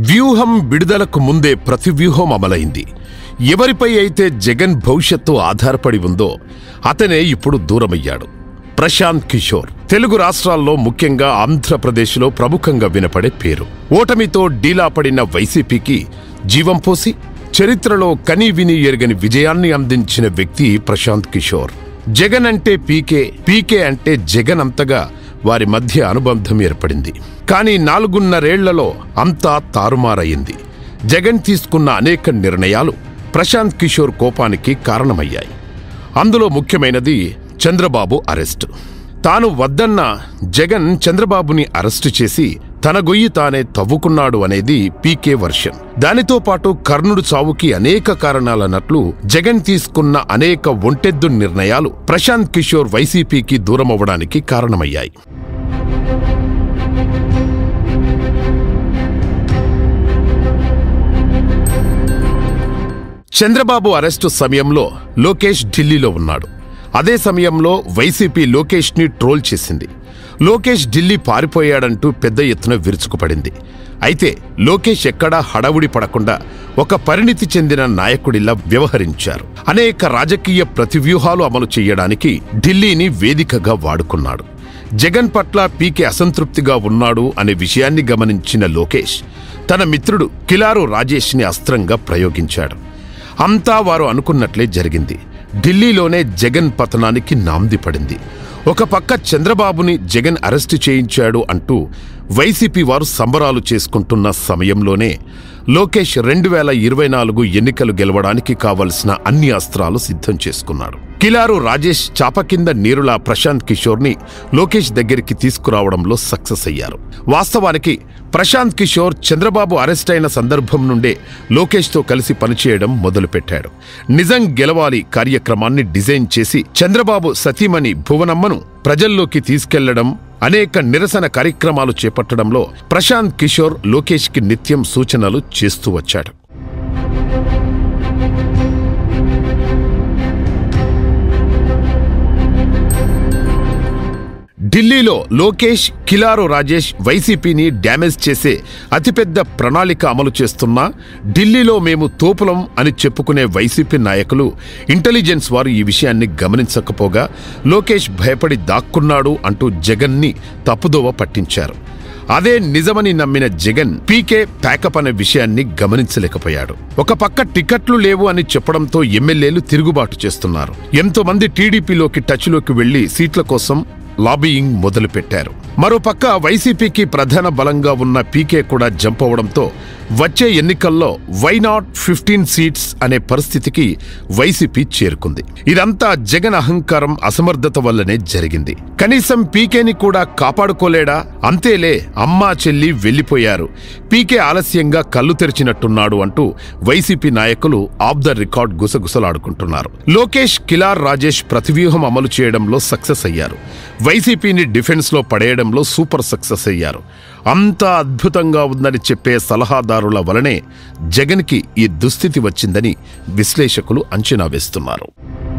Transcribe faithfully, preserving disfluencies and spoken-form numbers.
వ్యూహం విడుదలకు ముందే ప్రతి వ్యూహం అమలైంది. ఎవరిపై అయితే జగన్ భవిష్యత్తు ఆధారపడి ఉందో అతనే ఇప్పుడు దూరమయ్యాడు. ప్రశాంత్ కిషోర్ తెలుగు రాష్ట్రాల్లో ముఖ్యంగా ఆంధ్రప్రదేశ్లో ప్రముఖంగా వినపడే పేరు. ఓటమితో డీలా పడిన వైసీపీకి జీవం పోసి చరిత్రలో కనీ విని ఎరగని విజయాన్ని అందించిన వ్యక్తి ప్రశాంత్ కిషోర్. జగన్ అంటే పీకే, పీకే అంటే జగన్ అంతగా వారి మధ్య అనుబంధం ఏర్పడింది. కానీ నాలుగున్నరేళ్లలో అంతా తారుమారయింది. జగన్ తీసుకున్న అనేక నిర్ణయాలు ప్రశాంత్ కిషోర్ కోపానికి కారణమయ్యాయి. అందులో ముఖ్యమైనది చంద్రబాబు అరెస్టు. తాను వద్దన్న జగన్ చంద్రబాబుని అరెస్టు చేసి తన గొయ్యి తానే తవ్వుకున్నాడు అనేది పీకే వర్షన్. దానితో పాటు కర్ణుడు చావుకి అనేక కారణాలన్నట్లు జగన్ తీసుకున్న అనేక ఒంటెద్దు నిర్ణయాలు ప్రశాంత్ కిషోర్ వైసీపీకి దూరమవ్వడానికి కారణమయ్యాయి. చంద్రబాబు అరెస్టు సమయంలో లోకేష్ ఢిల్లీలో ఉన్నాడు. అదే సమయంలో వైసీపీ లోకేష్ని ట్రోల్ చేసింది. లోకేష్ ఢిల్లీ పారిపోయాడంటూ పెద్ద ఎత్తున విరుచుకుపడింది. అయితే లోకేష్ ఎక్కడా హడావుడి పడకుండా ఒక పరిణితి చెందిన నాయకుడిలా వ్యవహరించారు. అనేక రాజకీయ ప్రతివ్యూహాలు అమలు చేయడానికి ఢిల్లీని వేదికగా వాడుకున్నాడు. జగన్ పట్ల పీకే అసంతృప్తిగా ఉన్నాడు అనే విషయాన్ని గమనించిన లోకేష్ తన మిత్రుడు కిలారు రాజేష్ని అస్త్రంగా ప్రయోగించాడు. అంతా వారు అనుకున్నట్లే జరిగింది. ఢిల్లీలోనే జగన్ పతనానికి నాంది పడింది. ఒక పక్క చంద్రబాబుని జగన్ అరెస్టు చేయించాడు అంటూ వైసీపీ వారు సంబరాలు చేసుకుంటున్న సమయంలోనే లోకేష్ రెండు వేల ఇరవై నాలుగు ఎన్నికలు గెలవడానికి కావలసిన అన్ని అస్త్రాలు సిద్ధం చేసుకున్నాడు. కిలారు రాజేష్ చాప కింద నీరులా ప్రశాంత్ కిషోర్ని లోకేష్ దగ్గరికి తీసుకురావడంలో సక్సెస్ అయ్యారు. వాస్తవానికి ప్రశాంత్ కిషోర్ చంద్రబాబు అరెస్ట్ అయిన సందర్భం నుండే లోకేష్తో కలిసి పనిచేయడం మొదలుపెట్టాడు. నిజం గెలవాలి కార్యక్రమాన్ని డిజైన్ చేసి చంద్రబాబు సతీమణి భువనమ్మను ప్రజల్లోకి తీసుకెళ్లడం, అనేక నిరసన కార్యక్రమాలు చేపట్టడంలో ప్రశాంత్ కిషోర్ లోకేష్కి నిత్యం సూచనలు చేస్తూ వచ్చాడు. ఢిల్లీలో లోకేష్, కిలారు రాజేష్ వైసీపీని డ్యామేజ్ చేసే అతిపెద్ద ప్రణాళిక అమలు చేస్తున్నా ఢిల్లీలో మేము తోపులం అని చెప్పుకునే వైసీపీ నాయకులు, ఇంటెలిజెన్స్ వారు ఈ విషయాన్ని గమనించకపోగా లోకేష్ భయపడి దాక్కున్నాడు అంటూ జగన్ని తప్పుదోవ పట్టించారు. అదే నిజమని నమ్మిన జగన్ పీకే ప్యాకప్ అనే విషయాన్ని గమనించలేకపోయాడు. ఒక పక్క టికెట్లు లేవు అని చెప్పడంతో ఎమ్మెల్యేలు తిరుగుబాటు చేస్తున్నారు. ఎంతో మంది టీడీపీలోకి టచ్లోకి వెళ్లి సీట్ల కోసం లాబీయింగ్ మొదలుపెట్టారు. మరోపక్క వైసీపీకి ప్రధాన బలంగా ఉన్న పీకే కూడా జంప్ అవడంతో వచ్చే ఎన్నికల్లో వై నాట్ ఫిఫ్టీన్ సీట్స్ అనే పరిస్థితికి వైసీపీ చేరుకుంది. ఇదంతా జగన్ అహంకారం, అసమర్థత వల్లనే జరిగింది. కనీసం పీకేని కూడా కాపాడుకోలేడా? అంతేలే, అమ్మా చెల్లి వెళ్లిపోయారు, పీకే ఆలస్యంగా కళ్ళు తెరిచినట్టున్నాడు అంటూ వైసీపీ నాయకులు ఆఫ్ ద రికార్డ్ గుసగుసలాడుకుంటున్నారు. లోకేష్, కిలార్ రాజేష్ ప్రతివ్యూహం అమలు చేయడంలో సక్సెస్ అయ్యారు. వైసీపీని డిఫెన్స్ లో పడేయడంలో సూపర్ సక్సెస్ అయ్యారు. అంతా అద్భుతంగా ఉందని చెప్పే సలహాదారుల వలనే జగన్కి ఈ దుస్థితి వచ్చిందని విశ్లేషకులు అంచనా వేస్తున్నారు.